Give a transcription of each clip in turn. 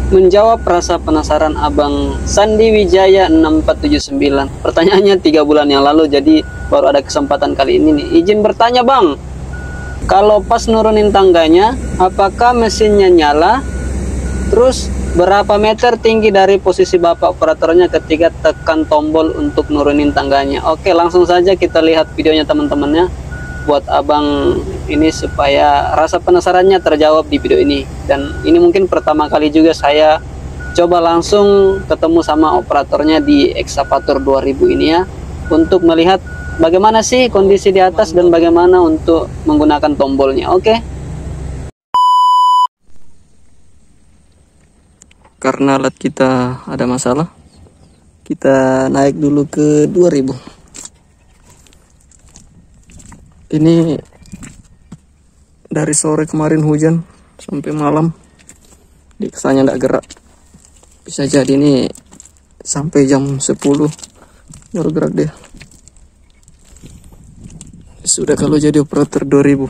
menjawab rasa penasaran Abang Sandi Wijaya 6479. Pertanyaannya 3 bulan yang lalu, jadi baru ada kesempatan kali ini nih. Izin bertanya Bang, kalau pas nurunin tangganya, apakah mesinnya nyala? Terus berapa meter tinggi dari posisi Bapak operatornya ketika tekan tombol untuk nurunin tangganya? Oke, langsung saja kita lihat videonya teman-temannya, buat Abang ini supaya rasa penasarannya terjawab di video ini. Dan ini mungkin pertama kali juga saya coba langsung ketemu sama operatornya di Excavator 2000 ini ya, untuk melihat bagaimana sih kondisi di atas dan bagaimana untuk menggunakan tombolnya. Oke. Karena alat kita ada masalah, kita naik dulu ke 2000. Ini dari sore kemarin hujan sampai malam, diksanya tidak gerak. Bisa jadi ini sampai jam 10 baru gerak dia. Sudah kalau jadi operator 2000.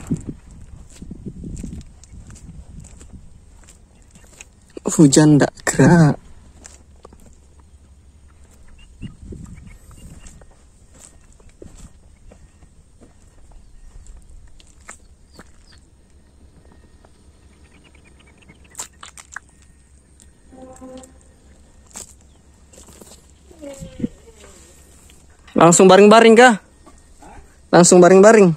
Hujan tidak gerak. Langsung baring-baring kah? Langsung baring-baring.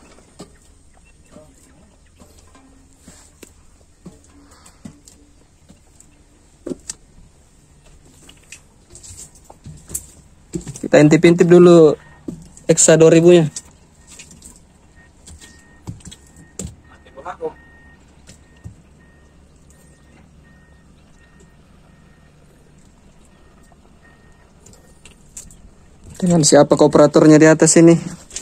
Kita intip-intip dulu Exa 2000-nya. Dengan siapa kooperatornya di atas ini?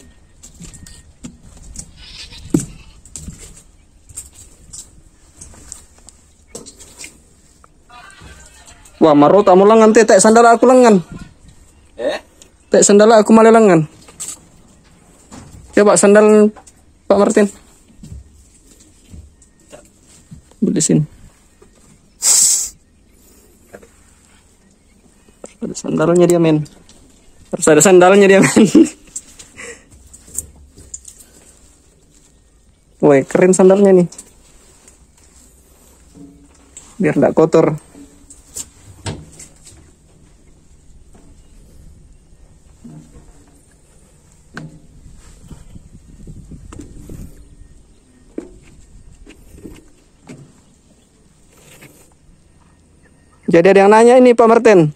Wah, marot amu lengan teh, tek sandal aku lengan. Tek sandal aku malah lengan. Coba sandal Pak Martin. Beli sini. Ada sandalnya dia men. Harus ada sandalnya dia men. Woi, keren sandalnya nih. Biar tidak kotor. Jadi ada yang nanya ini Pak Martin,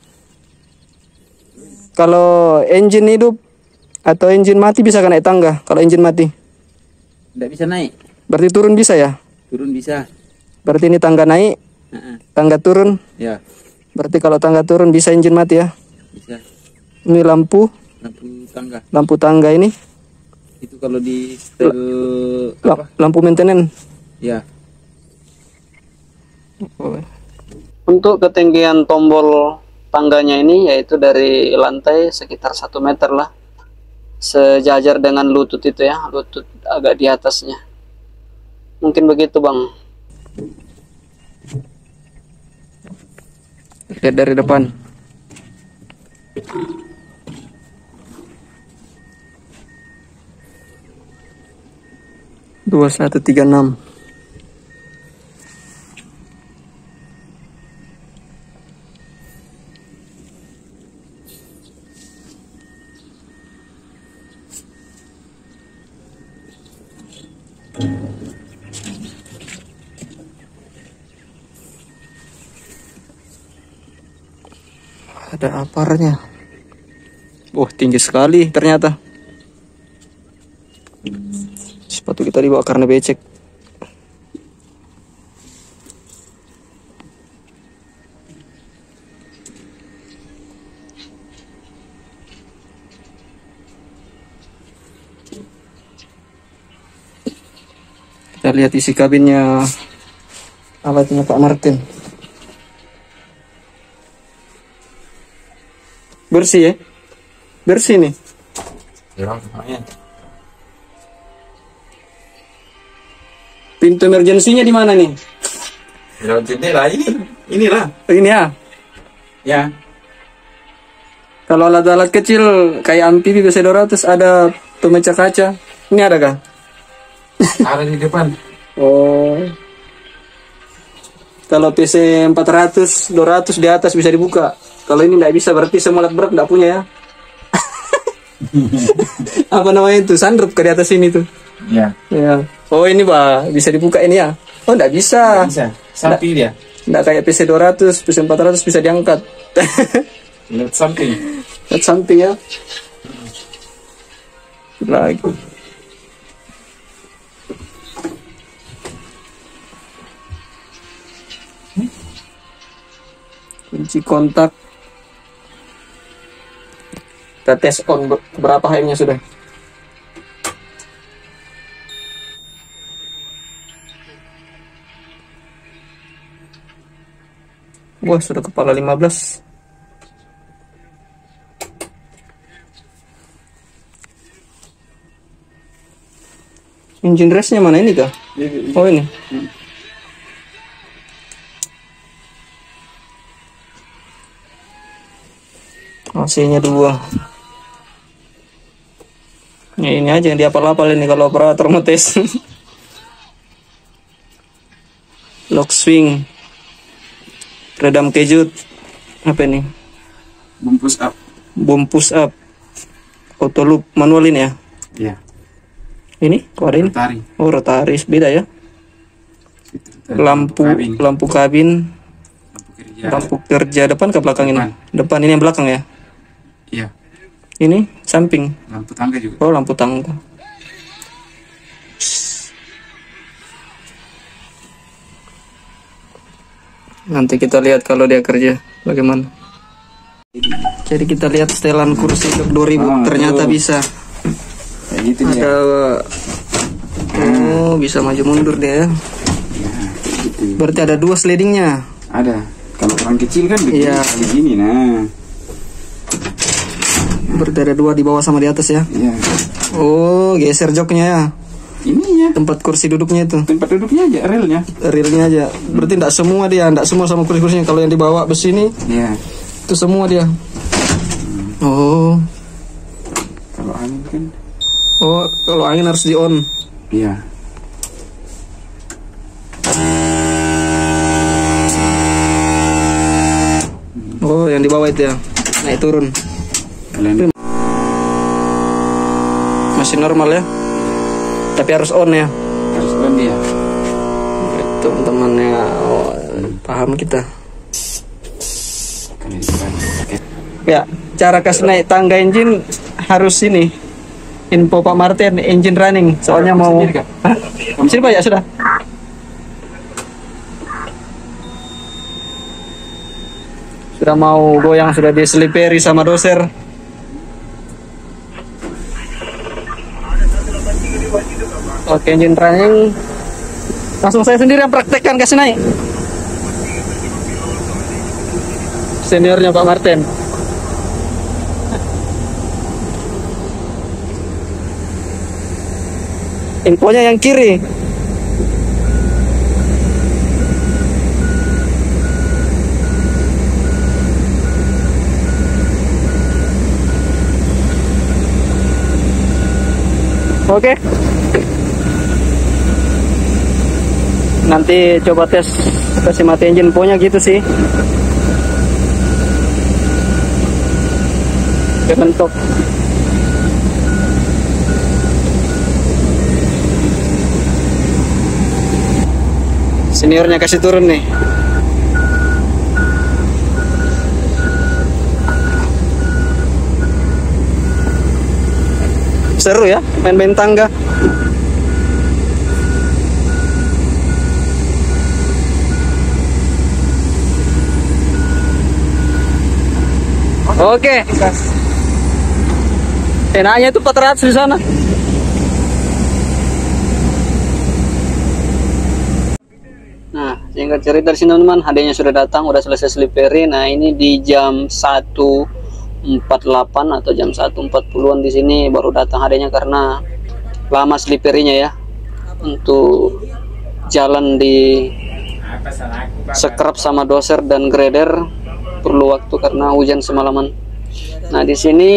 kalau engine hidup atau engine mati bisa kan naik tangga? Kalau engine mati tidak bisa naik. Berarti turun bisa ya? Turun bisa. Berarti ini tangga naik, tangga turun. Ya. Berarti kalau tangga turun bisa engine mati ya? Bisa. Ini lampu tangga. Lampu tangga ini. Itu kalau di setel lampu maintenance. Ya. Untuk ketinggian tombol tangganya ini yaitu dari lantai sekitar 1 meter lah, sejajar dengan lutut itu ya, lutut agak di atasnya. Mungkin begitu Bang. Lihat dari depan. Dua 2136. Ada aparnya. Tinggi sekali ternyata. Sepatu kita dibawa karena becek. Kita lihat isi kabinnya alatnya Pak Martin. Bersih ya? Bersih nih. Ya, lumayan. Pintu emergensinya di mana nih? Lewat jendela ini. Inilah. Ini ya. Ya. Kalau alat-alat kecil kayak amfibi BC200 ada pemecah kaca. Ini ada kah? Ada di depan. Oh. Kalau PC 400, 200 di atas bisa dibuka. Kalau ini tidak bisa, berarti semua alat berat tidak punya ya. Apa namanya itu? Sunroof ke di atas ini tuh. Ya. Ya. Oh ini bah, bisa dibuka ini ya. Oh tidak bisa. Bisa. Samping dia. Tidak kayak PC 200, PC 400 bisa diangkat. Lihat samping. Lihat samping ya. Lagi. Kunci kontak. Kita tes on berapa HM-nya sudah. Wah, sudah kepala 15. Engine rest-nya mana ini kah? Oh ini. AC-nya 2. Ya, ini aja yang dihafal-hafal ini kalau operator mau tes. Lock swing, redam kejut, apa ini? Bungkus up. Boom push up, auto loop manual ini ya. Ya. Ini kok ada ini? Rotari. Oh rotaris beda ya. Lampu kabin. lampu kabin, Lampu kerja. lampu kerja depan ke belakang ini. Depan ini yang belakang ya. Iya. Ini samping. Lampu tangga juga. Oh lampu tangga. Nanti kita lihat kalau dia kerja bagaimana. Jadi kita lihat setelan kursi untuk 2000 ternyata tuh. bisa. Kayak gitu dia. Ada oh bisa maju mundur dia ya. Ya, kayak gitu. Berarti ada 2 slidingnya. Ada. Kalau orang kecil kan begini, Iya. begini nah. Berarti ada 2 di bawah sama di atas ya. Iya. Oh geser joknya ya. Ininya. Tempat kursi duduknya itu. Tempat duduknya aja, relnya. Realnya aja. Berarti tidak semua dia, tidak semua sama kursi-kursinya. Kalau yang dibawa besi ini Iya. itu semua dia. Oh. Kalau angin kan. Oh, kalau angin harus di on. Iya. Oh, yang di bawah itu ya. Naik turun. Kalian Masih normal ya. Tapi harus on ya. harus on dia. Teman-teman ya. Oh, paham kita. Kalian pakai. Ya, cara kasih naik tangga engine harus ini. Info Pak Martin, engine running. Soalnya mau. Sendiri, Kak? Hah? Sini Pak ya sudah. Sudah mau goyang, sudah diseliperi sama doser. Oke, engine running. Langsung saya sendiri yang praktekkan kasih naik. Seniornya Pak Martin. Infonya yang kiri. Oke. Nanti coba tes kasih mati engine infonya gitu sih. Kebentuk. Seniornya kasih turun nih. Seru ya main-main tangga. Oke. Enaknya itu 400 di sana. Nah, singkat cerita di sini teman-teman, HD-nya sudah datang, udah selesai seliperi. Nah, ini di jam 1.48 atau jam 1.40-an di sini baru datang HD-nya karena lama seliperinya ya. Untuk jalan di Scrub sama doser dan grader perlu waktu karena hujan semalaman. Nah, di sini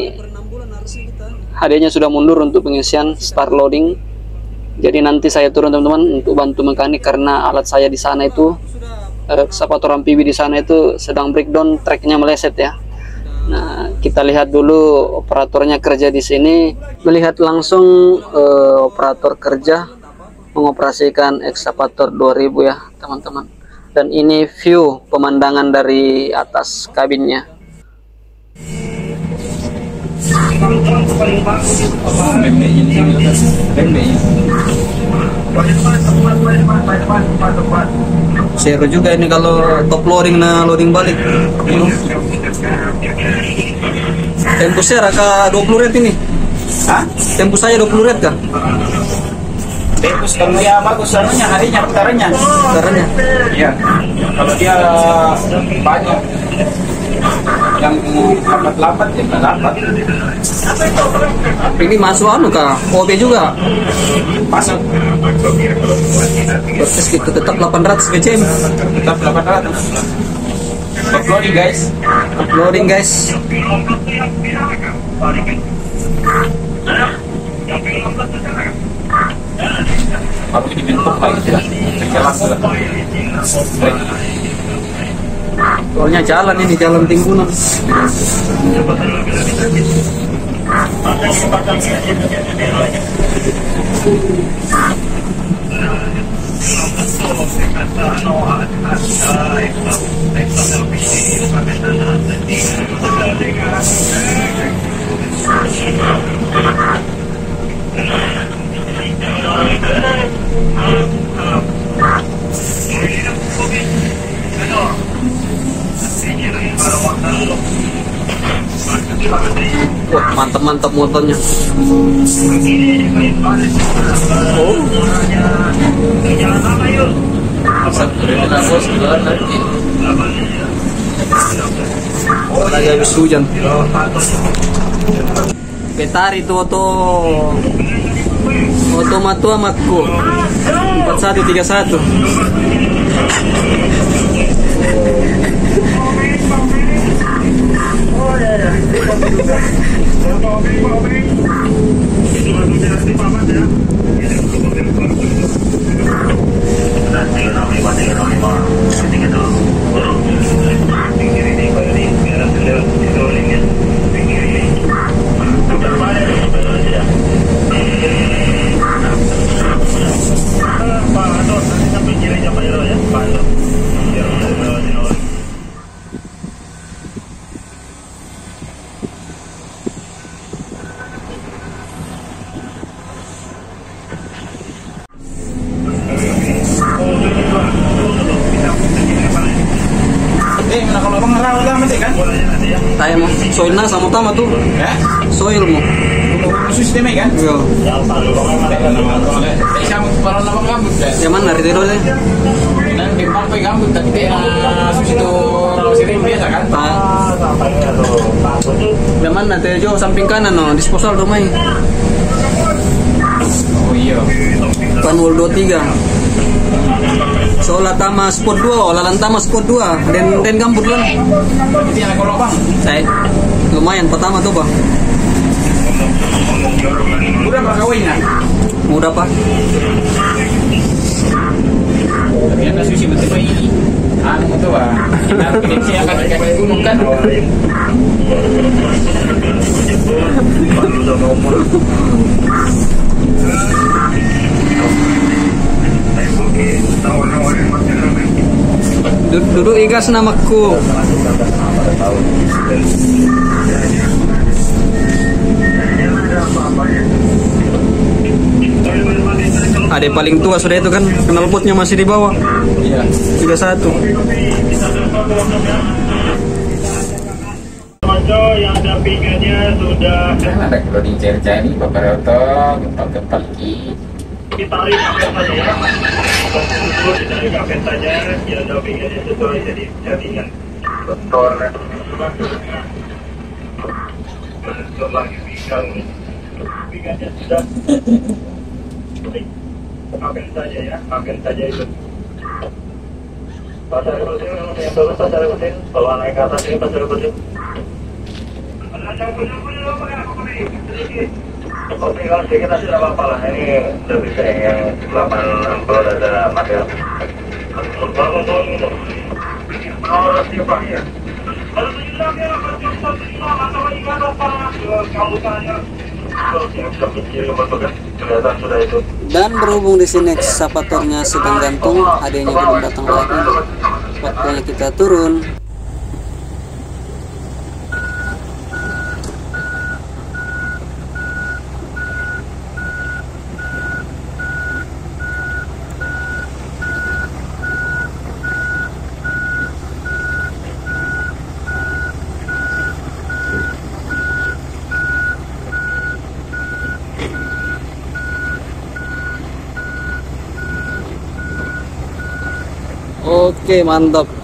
HD-nya sudah mundur untuk pengisian start loading. Jadi nanti saya turun teman-teman untuk bantu mekanik karena alat saya di sana itu ekskavator amfibi di sana itu sedang breakdown, tracknya meleset ya. Nah, kita lihat dulu operatornya kerja di sini, melihat langsung operator kerja mengoperasikan ekskavator 2000 ya teman-teman. Dan ini view pemandangan dari atas kabinnya. Seru juga ini kalau top loading loading balik. Tempo saya raka 20 red ini. Hah? Tempo saya 20 red kah? Tempus kalau dia bagus anunya harinya putarannya. Caranya. Iya. Kalau dia banyak yang lambat-lambat ya lambat. Ini masuk anu kah? OB juga. Masuk Terus kita tetap 800 BCM. tetap 800. Uploading guys. Loading guys. Baru dibentuk lagi sudah. Jalan sudah. Soalnya jalan ini jalan Timbunan. Wah, mantap-mantap motornya. Oh, lagi habis hujan. Petari itu Oto Matua Makku 4131. Kalau abang ngerawat lama sih kan? Saya mau soilnya sama tama tuh. Ya? Soil mau. Sistemnya kan? Iya. Saya mau kalau nama gambut kan? Yang mana dari dulu deh? Nanti pakai gambut tapi susu itu sering biasa kan? Yang mana Tejo samping kanan no, disposal rumah ini. Oh iya. Panwul 23. Soalnya tama spot 2, lalan tama spot 2 dan gambut lah. Itu yang kalau bang? Saya lumayan pertama tuh bang. Udah pak kawin ya? Mudah pak. Tapi ada sushi betul pak ini. Anu tuh pak. Ini saya akan kayak gunung kan? Duduk igas namaku. Ada paling tua sudah itu kan, knalpotnya masih di bawah. Iya. 31. Yang dampingannya sudah Ada kalau di cerca ini Bapak Roto, gempa-gempa lagi. ditarik kafet saja ya. Betul ditarik kafet saja. Yang dampingannya sesuai jadi jaringan. Betul. Betul lagi pinggangnya sudah. Kafet saja ya, kafet saja itu. Pasar Rutin, yang bagus Pasar Rutin, bawa naik ke atas ini Pasar Rutin. Oke, kalau sedikit aja tidak apa-apa lah, ini lebih sering yang 8 kalau ada material. Bangun turun itu. Harus dipakai. Kalau tidak ya, atau ikan apa? Kamu tanya. Kelihatan sudah itu. Dan berhubung di sini ekskavatornya sedang gantung, adanya belum datang lagi. Waktunya kita turun. Oke, mantap.